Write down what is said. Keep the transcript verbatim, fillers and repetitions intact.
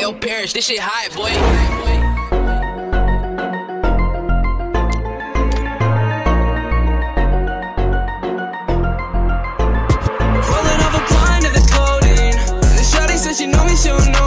your parents, this shit hot, boy. Rolling up a pint of the codeine. The shawty said she know me, she don't know